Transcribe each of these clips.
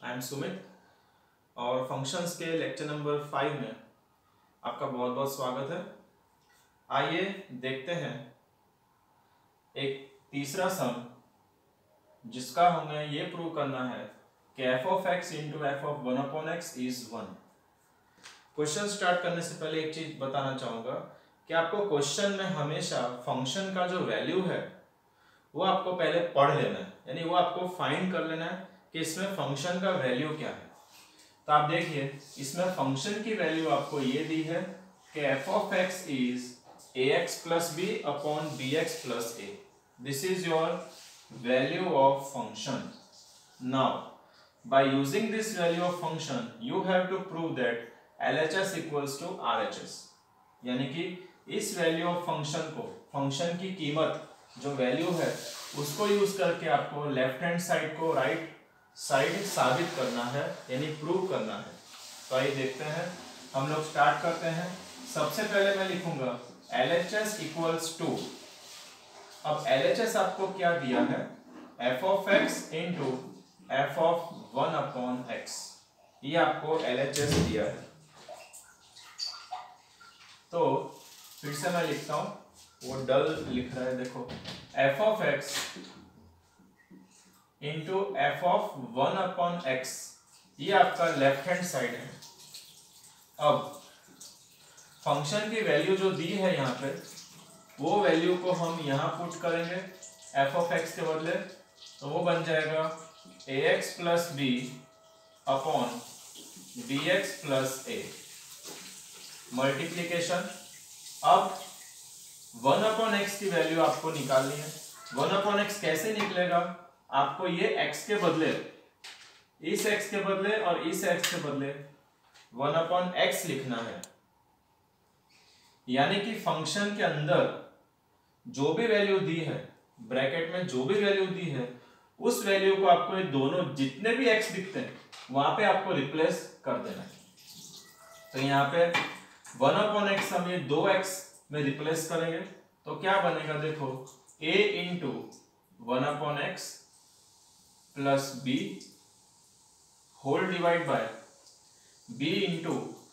I am Sumit और functions के lecture number 5 में आपका बहुत बहुत स्वागत है। आइए देखते हैं एक तीसरा सम जिसका हमें ये प्रूव करना है कि f of x into F of 1 upon X is 1। Question start करने से पहले एक चीज बताना चाहूंगा कि आपको क्वेश्चन में हमेशा फंक्शन का जो वैल्यू है वो आपको पहले पढ़ लेना है, यानी वो आपको फाइंड कर लेना है कि इसमें फंक्शन का वैल्यू क्या है। तो आप देखिए इसमें फंक्शन की वैल्यू आपको ये दी है कि f of x is ax plus b upon bx plus a. This is your value of function. Now, by using this value of function, you have to prove that LHS equals to RHS. यानी कि इस value of function को, function की कीमत जो value है उसको use करके आपको लेफ्ट हैंड साइड को राइट साइड साबित करना है, यानी प्रूव करना है। तो आइए देखते हैं, हम लोग स्टार्ट करते हैं। सबसे पहले मैं लिखूंगा LHS इक्वल्स टू, अब LHS आपको क्या दिया है, f of x into F of 1 upon X, ये आपको LHS दिया है। तो फिर से मैं लिखता हूं, वो डल लिख रहा है, देखो f of x into F of 1 upon X, ये आपका लेफ्ट हैंड साइड है। अब फंक्शन की वैल्यू जो दी है यहाँ पे, वो वैल्यू को हम यहाँ पुट करेंगे एफ ऑफ एक्स के बदले, तो वो बन जाएगा ax plus B upon bx plus a multiplication. अब 1 अपॉन एक्स की वैल्यू आपको निकालनी है। 1 अपॉन एक्स कैसे निकलेगा, आपको ये x के बदले, इस x के बदले और इस x के बदले 1 अपॉन एक्स लिखना है। यानी कि फंक्शन के अंदर जो भी वैल्यू दी है, ब्रैकेट में जो भी वैल्यू दी है, उस वैल्यू को आपको ये दोनों जितने भी x दिखते हैं वहां पे आपको रिप्लेस कर देना है। तो यहाँ पे 1 अपॉन एक्स हम ये 2x में रिप्लेस करेंगे, तो क्या बनेगा, देखो a into 1 upon X plus b whole divide by b into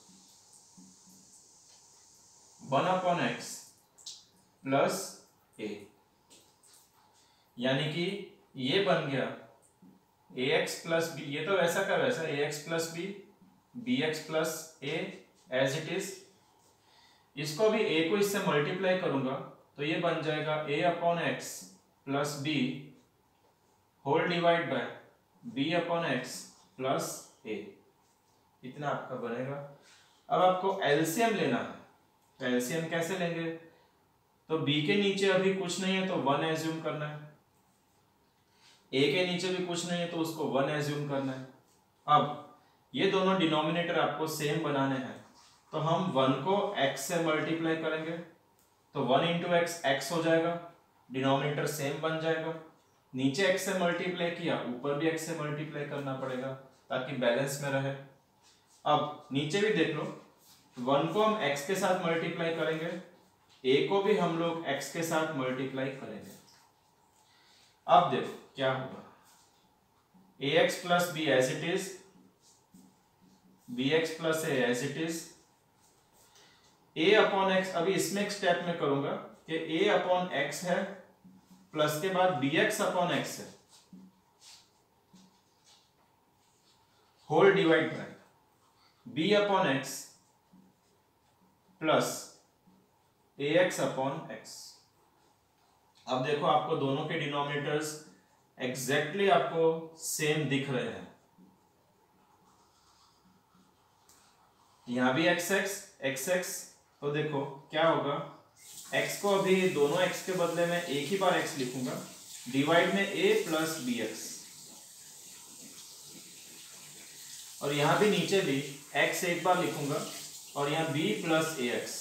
1 upon X plus a, यानी कि ये बन गया ax प्लस b, ये तो वैसा का वैसा ax plus b bx plus a as it is. इसको भी a को इससे मल्टीप्लाई करूंगा तो ये बन जाएगा a upon X plus b whole divide by b upon X plus a, इतना आपका बनेगा। अब आपको एलसीएम लेना है, तो एलसीएम कैसे लेंगे, तो b के नीचे अभी कुछ नहीं है तो 1 एज्यूम करना है, a के नीचे भी कुछ नहीं है तो उसको 1 एज्यूम करना है। अब ये दोनों डिनोमिनेटर आपको सेम बनाने हैं, तो हम 1 को x से मल्टीप्लाई करेंगे, तो 1 इंटू एक्स एक्स हो जाएगा, डिनोमिनेटर सेम बन जाएगा। नीचे x से मल्टीप्लाई किया, ऊपर भी x से मल्टीप्लाई करना पड़ेगा ताकि बैलेंस में रहे। अब नीचे भी देख लो, 1 को हम x के साथ मल्टीप्लाई करेंगे, a को भी हम लोग x के साथ मल्टीप्लाई करेंगे। अब देखो क्या होगा, ax plus b as it is, bx plus a as it is, a upon X, अभी इसमें एक स्टेप में करूंगा कि a अपॉन एक्स है प्लस के बाद bx अपॉन एक्स है whole divide by b upon X plus ax upon X. अब देखो आपको दोनों के डिनोमिनेटर्स एग्जैक्टली आपको सेम दिख रहे हैं, यहां भी xx, तो देखो क्या होगा, x को अभी दोनों x के बदले में एक ही बार x लिखूंगा, डिवाइड में a प्लस bx, और यहां भी नीचे भी x एक बार लिखूंगा और यहां b प्लस ax,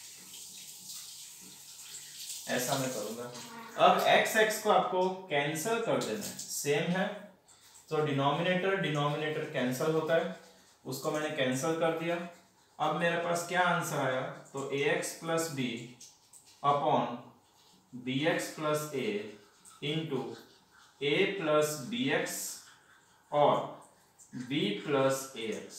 ऐसा मैं करूंगा। अब x को आपको कैंसिल कर देना है, सेम है तो डिनोमिनेटर कैंसिल होता है, उसको मैंने कैंसिल कर दिया। अब मेरे पास क्या आंसर आया, तो ax प्लस b अपॉन bx plus a into a plus bx और b प्लस ax।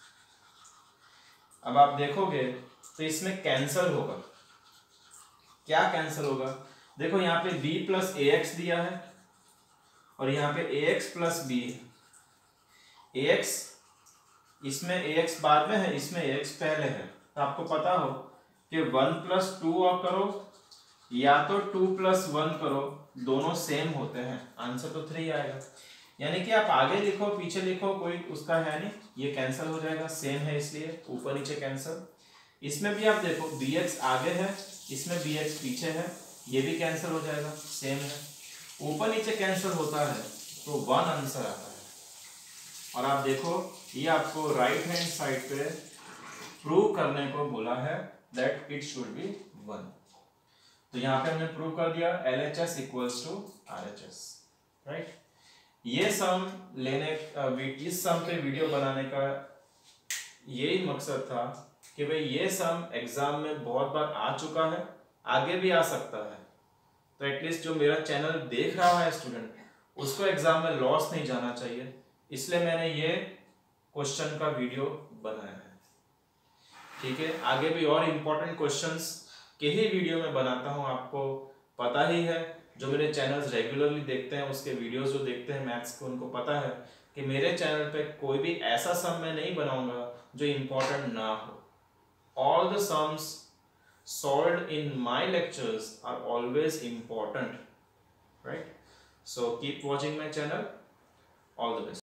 अब आप देखोगे तो इसमें कैंसल होगा। क्या कैंसल होगा? देखो यहाँ पे b प्लस ax दिया है और यहाँ पे ax प्लस b है। ax इसमें ax बाद में है, इसमें ax पहले है। तो आपको पता हो कि 1 प्लस 2 और करो या तो 2 प्लस 1 करो, दोनों सेम होते हैं, आंसर तो 3 आएगा। यानी कि आप आगे लिखो पीछे लिखो कोई उसका है नहीं, ये कैंसिल हो जाएगा, सेम है इसलिए ऊपर नीचे कैंसिल। इसमें भी आप देखो bx आगे है, इसमें bx पीछे है, ये भी कैंसिल हो जाएगा, सेम है। ऊपर नीचे कैंसिल होता है तो 1 आंसर आता है। और आप देखो ये आपको राइट हैंड साइड पे प्रूव करने को बोला है दैट इट शुड बी 1। तो यहाँ पे हमने प्रूव कर दिया LHS equals to RHS, right. ये सम लेने इस सम पे वीडियो बनाने का यही मकसद था कि भाई ये सम एग्जाम में बहुत बार आ चुका है, आगे भी आ सकता है, तो एटलीस्ट जो मेरा चैनल देख रहा है स्टूडेंट उसको एग्जाम में लॉस नहीं जाना चाहिए, इसलिए मैंने ये क्वेश्चन का वीडियो बनाया है। ठीक है, आगे भी और इम्पोर्टेंट क्वेश्चंस के ही वीडियो में बनाता हूँ, आपको पता ही है। जो मेरे चैनल्स रेगुलरली देखते हैं, उसके वीडियोस जो देखते हैं मैथ्स के, उनको पता है कि मेरे चैनल पे कोई भी ऐसा सम मैं नहीं बनाऊंगा जो इम्पोर्टेंट ना हो। All the sums solved in my lectures are always important, right? So keep watching my channel. All the best.